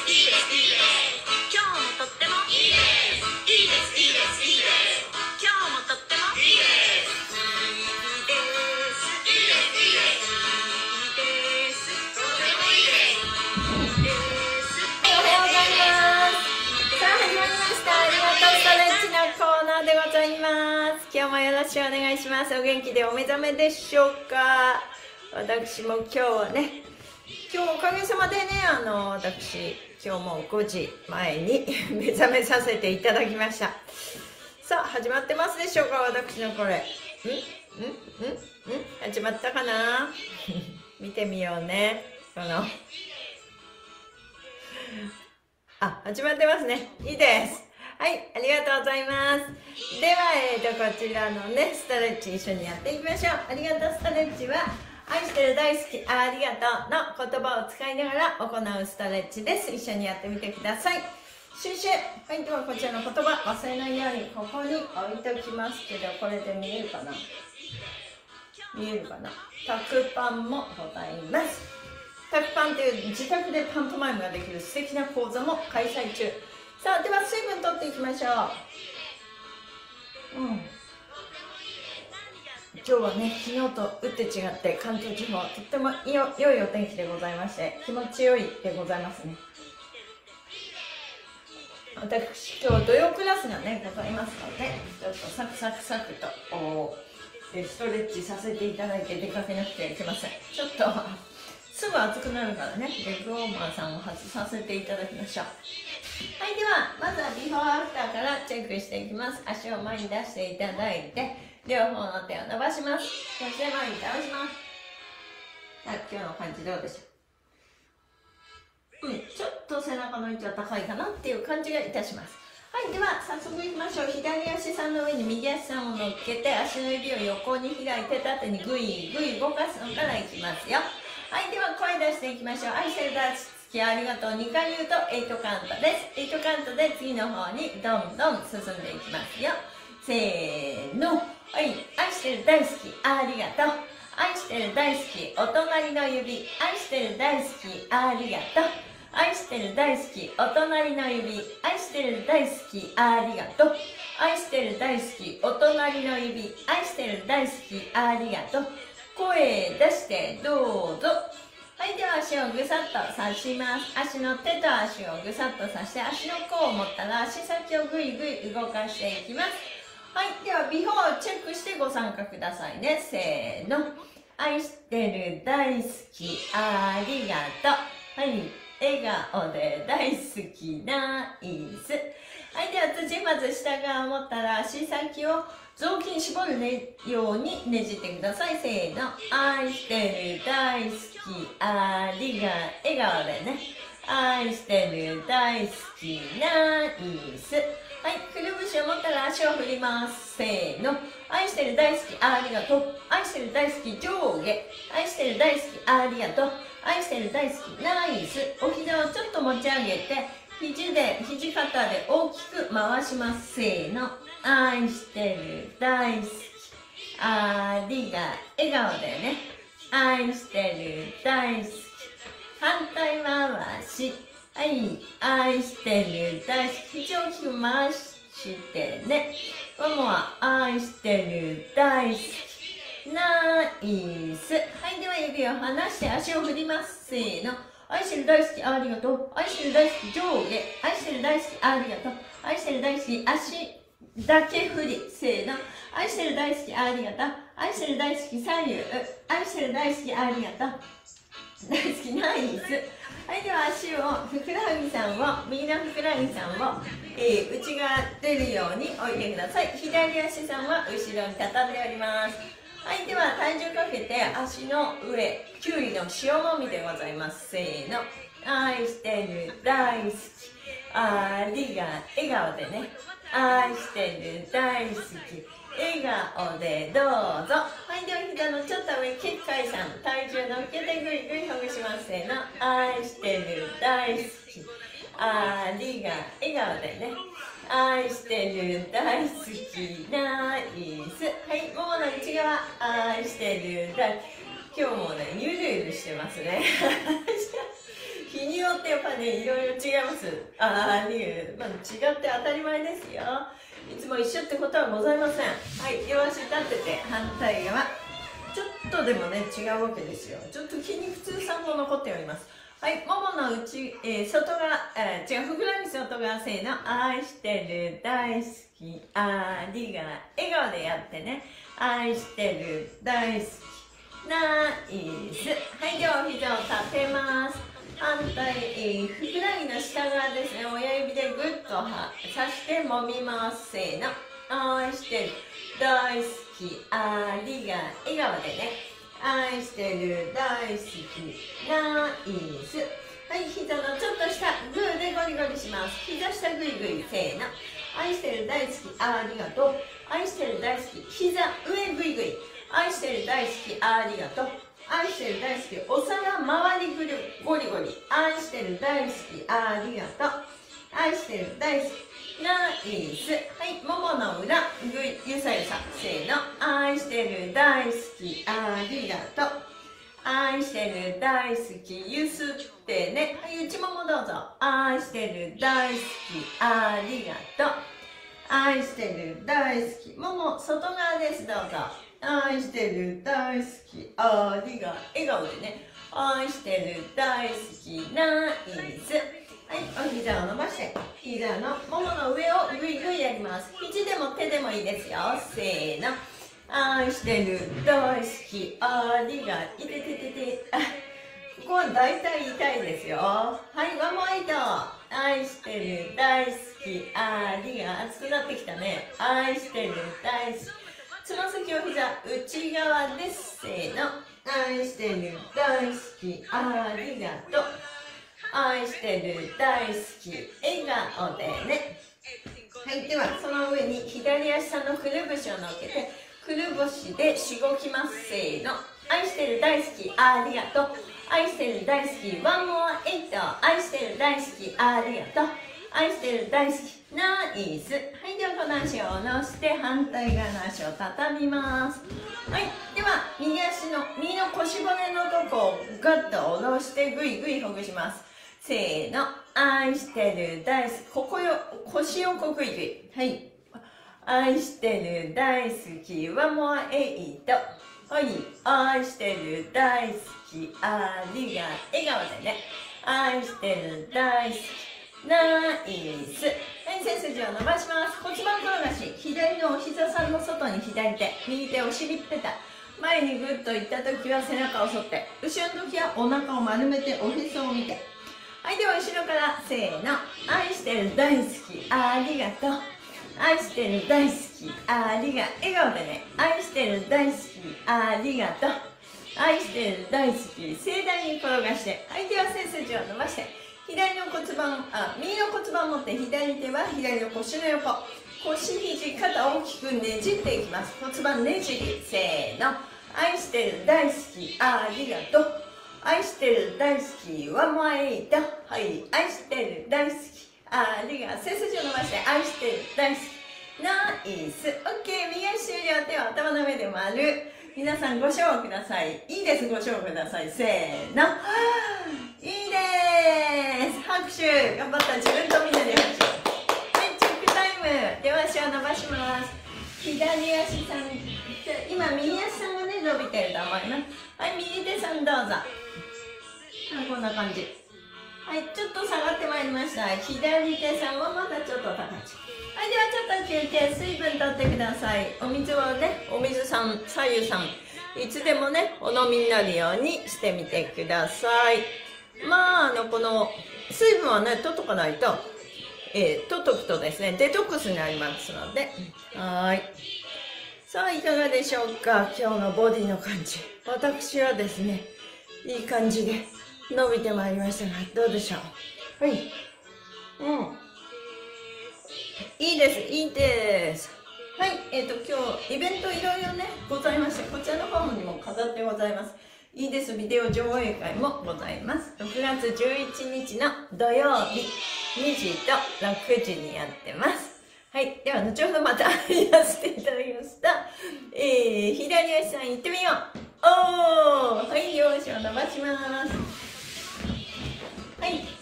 今日もとってもいいです。いいです、いいです、いいです。今日もとってもいいです。いいです。いいです、いいです。いいです。とてもいいです。いいです。 おはようございます。さあ始まりました。ありがとうストレッチのコーナーでございます。今日もよろしくお願いします。お元気でお目覚めでしょうか。私も今日はね、今日おかげさまでね、私今日も5時前に目覚めさせていただきました。さあ始まってますでしょうか。私のこれ始まったかな見てみようね。始まってますね。いいです。はい、ありがとうございます。では、こちらのね、ストレッチ一緒にやっていきましょう。ありがとうストレッチは、愛してる大好き、ありがとうの言葉を使いながら行うストレッチです。一緒にやってみてください。シュシュ。はい、ではこちらの言葉、忘れないようにここに置いておきますけど、これで見えるかな？見えるかな？タクパンもございます。タクパンという自宅でパントマイムができる素敵な講座も開催中。さあ、では水分取っていきましょう。今日はね、昨日と打って違って関東地方とっても良いお天気でございまして、気持ちよいでございますね。私今日土曜クラスがねございますので、ちょっとサクサクサクとストレッチさせていただいて出かけなくてはいけません。ちょっとすぐ暑くなるからね、レッグウォーマーさんを外させていただきましょう。はい、ではまずはビフォーアフターからチェックしていきます。足を前に出していただいて、両方の手を伸ばします。そして前に倒します。今日の感じどうでしょう？ちょっと背中の位置は高いかなっていう感じがいたします。はい、では早速いきましょう。左足さんの上に右足さんを乗っけて、足の指を横に開いて縦にグイグイ動かすのからいきますよ。はい、では声出していきましょう。愛してる大好きありがとう2回言うと8カウントです。8カウントで次の方にどんどん進んでいきますよ。せーの。はい、愛してる大好きありがとう。愛してる大好きお隣の指。愛してる大好きありがとう。愛してる大好きお隣の指。愛してる大好きありがとう。愛してる大好きお隣の指。愛してる大好きありがとう。声出してどうぞ。はい、では足をぐさっと刺します。足の手と足をぐさっと刺して、足の甲を持ったら足先をぐいぐい動かしていきます。はい、ではビフォーをチェックしてご参加くださいね。せーの。愛してる大好きありがとう。はい、笑顔で大好きナイス。はい、では次まず下側を持ったら足先を雑巾絞るようにねじってください。せーの。愛してる大好きありが笑顔でね。愛してる大好きナイス。はい、くるぶしを持ったら足を振ります。せーの。愛してる大好きありがとう。愛してる大好き上下。愛してる大好きありがとう。愛してる大好きナイス。お膝をちょっと持ち上げて、肘肩で大きく回します。せーの。愛してる大好きありが笑顔でね。愛してる大好き反対回し。はい、愛してる大好き肘を大きく回してね。ももは愛してる大好きナイス。はい、では指を離して足を振ります。せーの。愛してる大好きありがとう。愛してる大好き上下。愛してる大好きありがとう。愛してる大好き足だけ振り。せーの。愛してる大好きありがとう。愛してる大好き左右。愛してる大好きありがとう。大好きナイス。はい、では足をふくらはぎさんを右のふくらはぎさんを、内側出るように置いてください。左足さんは後ろに畳んでおります。はい、では体重かけて足の上、きゅうりの塩もみでございます。せーの。愛してる大好きありが笑顔でね。愛してる大好き笑顔でどうぞ。はい、では膝のちょっと上、結界さん体重乗っけてぐいぐいほぐします。せーの。愛してる大好きありが笑顔でね。愛してる大好きナイス。はい、ももの内側愛してる大好き。今日もねゆるゆるしてますね。日によってやっぱね、いろいろ違います。まあ、違って当たり前ですよ。いつも一緒ってことはございません。はい、両足立てて、反対側。ちょっとでもね、違うわけですよ。ちょっと筋肉痛さんも残っております。はい、ももの内、外側、ふくらはぎ外側、せーの、愛してる、大好き、ありが、笑顔でやってね。愛してる、大好き、ナイス。はい、両膝を立てます。反対、ふくらはぎの下側ですね。親指でぐっと刺して揉みます。せーの、愛してる、大好き、ありが、笑顔でね。愛してる、大好き、ナイス。はい、膝のちょっと下、グーでゴリゴリします。膝下グイグイ、せーの。愛してる、大好き、ありがとう。愛してる、大好き、膝上グイグイ。愛してる、大好き、ありがとう。愛してる、大好き、お皿周りぐるゴリゴリ。愛してる、大好き、ありがとう。愛してる、大好き、ナイス。はい、ももの裏、ゆさゆさ、せーの。愛してる、大好き、ありがとう。愛してる、大好き、ゆすってね。はい、内ももどうぞ。愛してる、大好き、ありがとう。愛してる、大好き、もも外側です、どうぞ。愛してる、大好き、ありが、笑顔でね。愛してる、大好き、ナイス。はい、お膝を伸ばして、膝のももの上をぐいぐいやります。肘でも手でもいいですよ。せーの。愛してる、大好き、ありが、いてててて。ここは大体痛いですよ。はい、ワンモアイト。愛してる、大好き、ありが、熱くなってきたね。愛してる、大好き。つま先を膝、内側です。せーの。愛してる、大好き、ありがとう。愛してる、大好き、笑顔でね。はい、ではその上に左足さんのくるぶしを乗っけて、くるぶしでしごきます。せーの。愛してる、大好き、ありがとう。愛してる、大好き、ワンモアエイト。愛してる、大好き、ありがとう。愛してる、大好き、ナイス。はい、ではこの足を下ろして反対側の足を畳みます。はい、では右の腰骨のとこをガッと下ろしてぐいぐいほぐします。せーの。愛してる、大好き、ここよ、腰横ぐいぐい。はい、愛してる、大好き、ワンモアエイト。はい、愛してる、大好き、ありが、笑顔でね。愛してる、大好き、ナイス。はい、背筋を伸ばします。骨盤転がし、左のお膝さんの外に左手、右手お尻ペタ。前にグッといった時は背中を反って、後ろの時はお腹を丸めておへそを見て。はい、では後ろからせーの。愛してる、大好き、ありがとう。愛してる、大好き、ありが、笑顔でね。愛してる、大好き、ありがとう。愛してる、大好き、盛大に転がして。はい、では背筋を伸ばして、左の骨盤、右の骨盤を持って、左手は左の腰の横。腰、肘、肩を大きくねじっていきます。骨盤ねじり、せーの。愛してる、大好き、ありがとう。愛してる、大好き、ワンモアエイト。はい、愛してる、大好き、ありが、背筋を伸ばして、愛してる、大好き、ナイス。オッケー、右足終了。手を頭の上で丸。皆さんご賞ください。いいです、ご賞ください。せーの。いいです。拍手。頑張った。自分とみんなで拍手。はい、チェックタイム。両足を伸ばします。左足さん、今右足さんがね、伸びてると思います。はい、右手さんどうぞ。こんな感じ。はい、ちょっと下がってまいりました。左手さんもまたちょっと高い。はい、ではちょっと休憩、水分とってください。お水をね、お水さん、左右さん、いつでもね、お飲みになるようにしてみてください。まあ、この、水分はね、取っとかないと、取っとくとですね、デトックスになりますので、はい。さあ、いかがでしょうか、今日のボディの感じ。私はですね、いい感じで伸びてまいりましたが、どうでしょう。はい。いいです、いいです。はい、今日、イベントいろいろね、ございまして、こちらの方にも飾ってございます。いいです、ビデオ上映会もございます。6月11日の土曜日、2時と6時にやってます。はい、では、後ほどまたやらせていただきました。左足さん行ってみよう。おー、はい、両足を伸ばします。はい。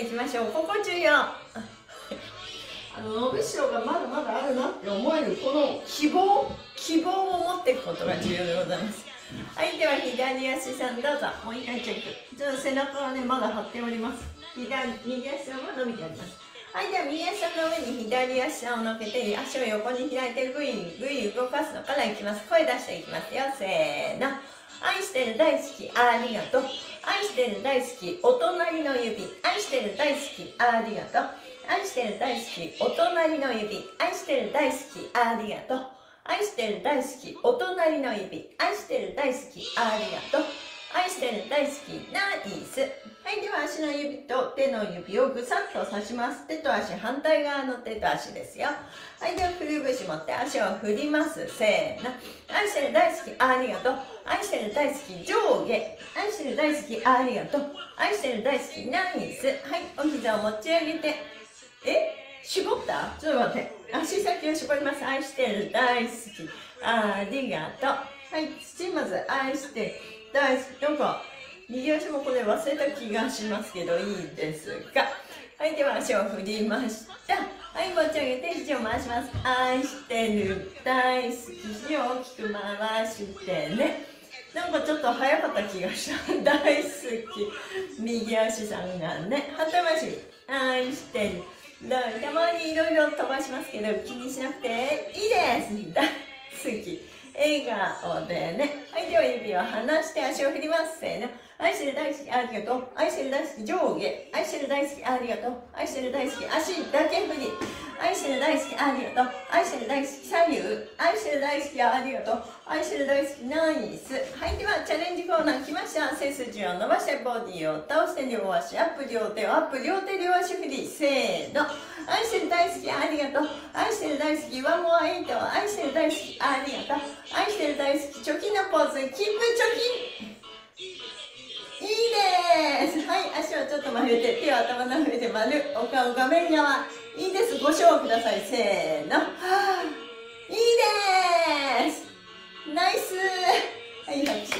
いきましょう。ここ重要。伸びしろがまだまだあるなって思えるこの希望を持っていくことが重要でございます。はい、では左足さんどうぞ。もう一回チェック。ちょっと背中はねまだ張っております。右足さんは伸びてあります。はい、では右足さんの上に左足さんを乗っけて足を横に開いてグイグイ動かすのからいきます。声出していきますよ。せーの。愛してる大好きありがとう。愛してる大好きお隣の指。愛してる大好きありがとう。愛してる大好きお隣の指。愛してる大好きありがとう。愛してる大好きお隣の指。愛してる大好きありがとう。愛してる大好きナイス。はい、では足の指と手の指をぐさっと刺します。手と足、反対側の手と足ですよ。はい、ではくるぶし持って足を振ります。せーの。愛してる大好きありがとう。愛してる大好き上下。愛してる大好きありがとう。愛してる大好きナイス。はい、お膝を持ち上げて。絞った？ちょっと待って。足先を絞ります。愛してる大好きありがとう。はい、土まず愛してる大好き。なんか右足もこれ忘れた気がしますけどいいですか？はい、では足を振りました。はい、持ち上げて肘を回します。愛してる大好き。肘を大きく回してね。なんかちょっと早かった気がした。大好き。右足さんがね。反対回し。愛してる。たまにいろいろ飛ばしますけど気にしなくていいです。大好き。笑顔でね。はい、では指を離して足を振ります。せーの。愛してる大好きありがとう。愛してる大好き上下。愛してる大好きありがとう。愛してる大好き足だけ振り。愛してる大好きありがとう。愛してる大好き左右。愛してる大好きありがとう。愛してる大好きナイス。はい、ではチャレンジコーナー来ました。背筋を伸ばしてボディを倒して両足アップ、両手をアップ、両手両足振り。せーの。愛してる大好きありがとう。愛してる大好きワンモアエイト。愛してる大好きありがとう。愛してる大好きチョキのポーズ。キープチョキ。いいです。はい、足をちょっと曲げて手を頭の上で丸、お顔画面側。いいです。ご賞ください。せーの。いいです。ナイス。はい、拍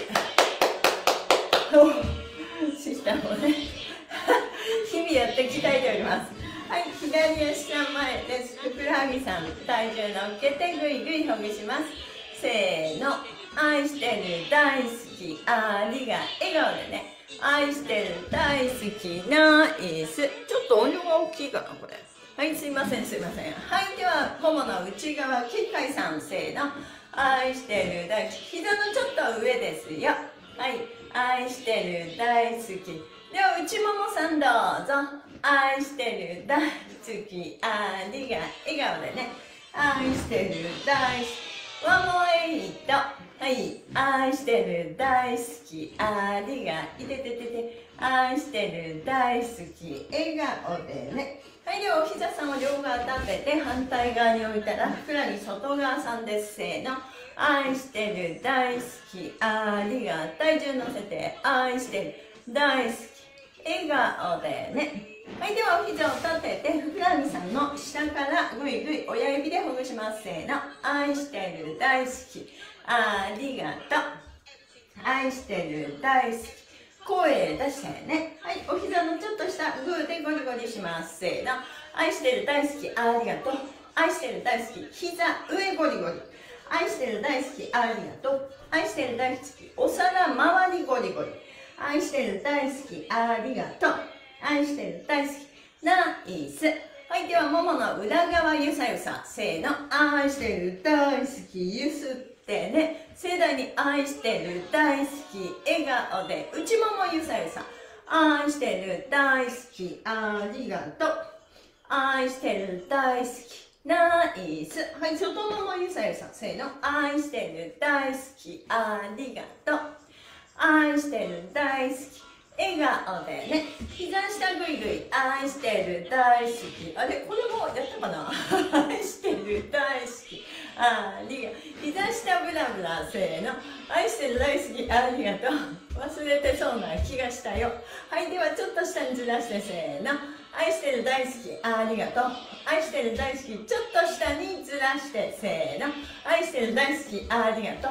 手。シスターもね日々やって鍛えております。はい、左足さん前です。ふくらはぎさん体重乗っけてぐいぐいほぐします。せーの。愛してる大好きありが笑顔でね。愛してる大好きナイス。ちょっと音量が大きいかなこれ。はい、すいませんすいません。はい、ではももの内側結界さんせーの。愛してる大好き膝のちょっと上ですよ。はい、愛してる大好き。では内ももさんどうぞ。愛してる大好きありが笑顔でね。愛してる大好きワンモアエイト。はい、愛してる大好きありがいてててて。愛してる大好き笑顔でね。はい、ではお膝さんを両側立てて反対側に置いたらふくらはぎ外側さんです。せーの。愛してる大好きありが体重乗せて愛してる大好き笑顔でね。はい、ではお膝を立ててふくらはぎさんの下からぐいぐい親指でほぐします。せーの。愛してる大好きありがとう。愛してる大好き声出してね。はい、お膝のちょっと下グーでゴリゴリします。せーの。愛してる大好きありがとう。愛してる大好き膝上ゴリゴリ。愛してる大好きありがとう。愛してる大好きお皿周りゴリゴリ。愛してる大好きありがとう。愛してる大好きナイス。はい、ではももの裏側ゆさゆさ。せーの。愛してる大好きゆすってね。盛大に愛してる大好き笑顔で内ももゆさゆさ。愛してる大好きありがとう。愛してる大好きナイス。はい、外ももゆさゆさ。せーの。愛してる大好きありがとう。愛してる大好き笑顔でね。膝下ぐいぐい愛してる大好き。あれこれもやったかな愛してる大好きありがとう。膝下ブラブラ。せーの。愛してる大好きありがとう。忘れてそうな気がしたよ。はい、ではちょっと下にずらして。せーの。愛してる大好きありがとう。愛してる大好きちょっと下にずらして。せーの。愛してる大好きありがとう。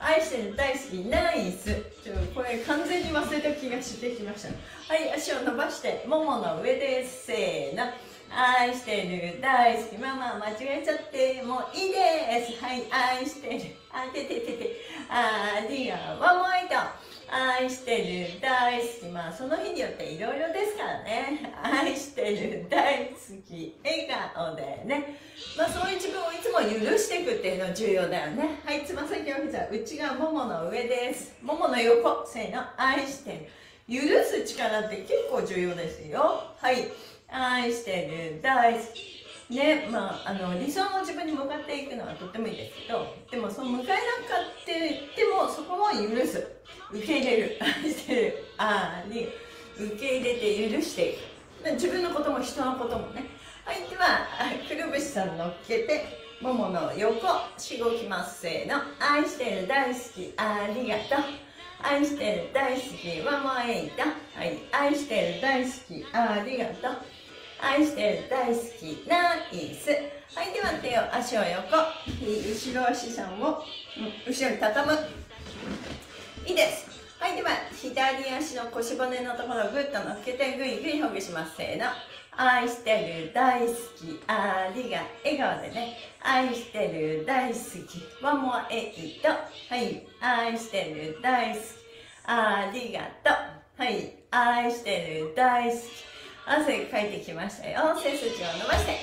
愛してる、大好き、ナイス。これ完全に忘れた気がしてきました。はい、足を伸ばして、ももの上です。せーの。愛してる、大好き、ママ間違えちゃってもういいです。はい、愛してる、あてててて、ありがワンモイト。愛してる、大好き、まあその日によっていろいろですからね。愛してる、大好き、笑顔でね、まあそういう自分をいつも許していくっていうのが重要だよね。はい、つま先を膝、内側ももの上です。ももの横、せーの、愛してる、許す力って結構重要ですよ。はい、愛してる、大好きね、まあ、理想の自分に向かっていくのはとってもいいですけど、でもその向かえなかって言ってもそこも許す、受け入れる、愛してる、受け入れて許していく、自分のことも人のこともね。はい、ではくるぶしさん乗っけて、ももの横しごきます。せーの、愛してる、大好き、ありがとう、愛してる、大好き、ワンモアエイト。はい、愛してる、大好き、ありがとう、愛してる、大好き、ナイス。はい、では手を、足を横、後ろ足さんを後ろに畳む。いいです。はい、では左足の腰骨のところをぐっと乗っけてぐいぐいほぐします。せーの、愛してる、大好き、ありが、笑顔でね、愛してる、大好き、ワンモアエイト。はい、愛してる、大好き、ありがとう。はい、愛してる、大好き、汗かいてきましたよ。背筋を伸ばして、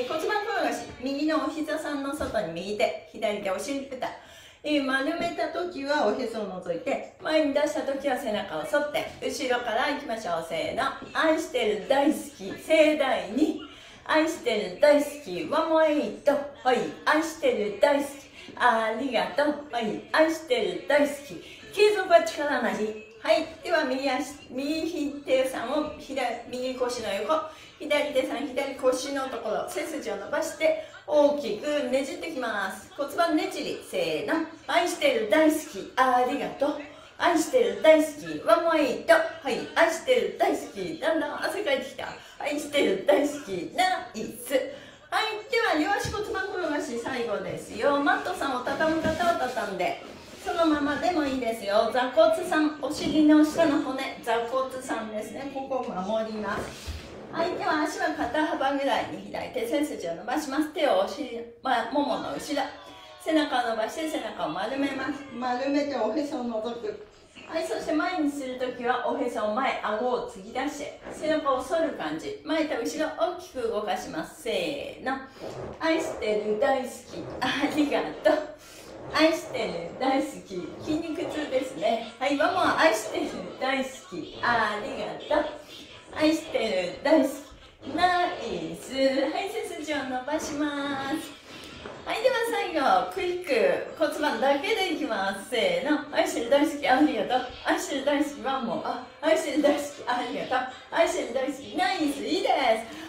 骨盤転がし、右のお膝さんの外に右手、左手お尻ペタ、丸めた時はおへそを除いて、前に出した時は背中を反って、後ろからいきましょう。せーの、愛してる、大好き、盛大に、愛してる、大好き、ワンモアエイト。はい、愛してる、大好き、ありがとう。はい、愛してる、大好き、継続は力なり。はい、では右手さんを右腰の横、左手さん左腰のところ、背筋を伸ばして大きくねじってきます。骨盤ねじり。せーの、愛してる、大好き、ありがとう、愛してる、大好き、ワンモエイト。はい、愛してる、大好き、だんだん汗かいてきた、愛してる、大好き、ナイス。はい、では両足骨盤転がし最後ですよ。マットさんを畳む方は畳んでそのままでもいいですよ。座骨さん、お尻の下の骨、座骨さんですね。ここを守ります。はい、では足は肩幅ぐらいに開いて背筋を伸ばします。手をお尻、ももの後ろ、背中を伸ばして背中を丸めます。丸めておへそを除く。はい、そして前にするときはおへそを前、顎を突き出して背中を反る感じ、前と後ろ大きく動かします。せーの、愛してる、大好き、ありがとう、愛してる、大好き、筋肉痛ですね。はい、ママは愛してる、大好き、ありがとう、愛してる、大好き、ナイス。はい、背筋を伸ばします。はい、では最後クイック骨盤だけでいきます。せーの、愛してる、大好き、ありがとう、愛してる、大好き、ワンモア、愛してる、大好き、ありがとう、愛してる、大好き、ナイス。いいです。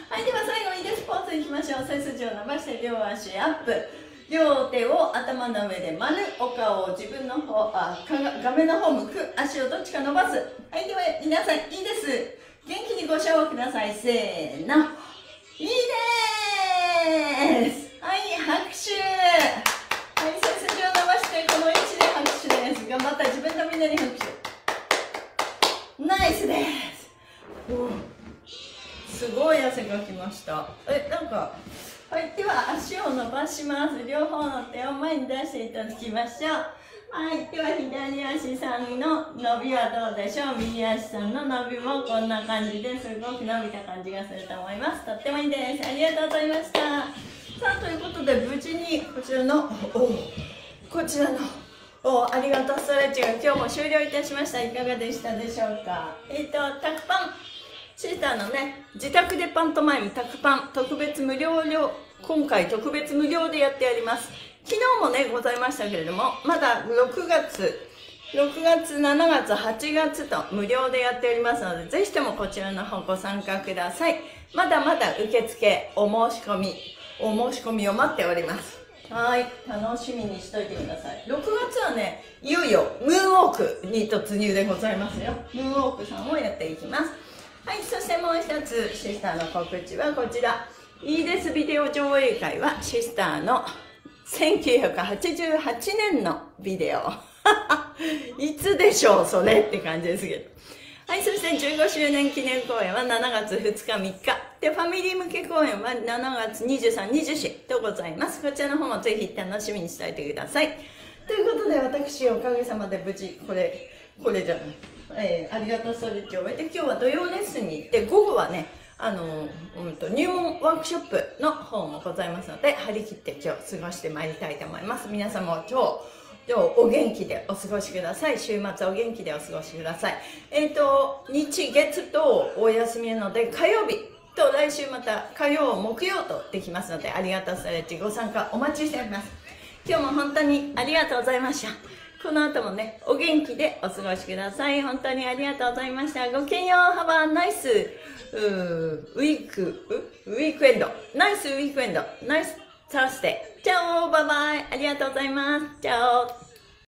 はい、では最後いいですポーズいきましょう。背筋を伸ばして両足アップ、両手を頭の上で丸、お顔を自分の方、画面の方向く、足をどっちか伸ばす。はい、では皆さんいいです。元気にご唱和ください。せーの、いいです。はい、拍手。はい、背筋を伸ばしてこの位置で拍手です。頑張った自分のみんなに拍手。ナイスです。すごい汗がきました。なんか、はい、では足を伸ばします。両方の手を前に出していただきましょう。はい、では左足さんの伸びはどうでしょう。右足さんの伸びもこんな感じですごく伸びた感じがすると思います。とってもいいです。ありがとうございました。さあ、ということで無事にこちらのありがとうストレッチが今日も終了いたしました。いかがでしたでしょうか。タクパンシーターのね、自宅でパントマイムタクパン特別無料今回特別無料でやってやります。昨日もねございましたけれども、まだ6月、7月、8月と無料でやっておりますので、ぜひともこちらの方ご参加ください。まだまだ受付お申し込みを待っております。はい、楽しみにしといてください。6月はね、いよいよムーンウォークに突入でございますよ。ムーンウォークさんをやっていきます。はい、そしてもう一つシスターの告知はこちら。いいですビデオ上映会はシスターの 1988年のビデオ。いつでしょう、それって感じですけど。はい、そして15周年記念公演は7月2日3日。で、ファミリー向け公演は7月23、24とございます。こちらの方もぜひ楽しみにしておいてください。ということで、私、おかげさまで無事、これじゃない。ありがとうストレッチを終えて、今日は土曜レッスンに行って、午後はね、入門ワークショップの方もございますので、張り切って今日過ごしてまいりたいと思います。皆さんも今日お元気でお過ごしください。週末お元気でお過ごしください。日月とお休みなので、火曜日と来週また火曜、木曜とできますので、ありがとうストレッチご参加お待ちしております。今日も本当にありがとうございました。この後もね、お元気でお過ごしください。本当にありがとうございました。ごきげんよう。Have a niceウィークエンド。ナイスウィークエンド。ナイスサースデー。チャオバイバイ。ありがとうございます。チャオ。